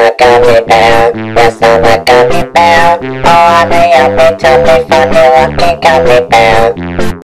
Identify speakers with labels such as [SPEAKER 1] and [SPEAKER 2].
[SPEAKER 1] a gummy bear. Yes, I'm a gummy bear. Oh, I'm a yummy, tummy, funny looking gummy bear.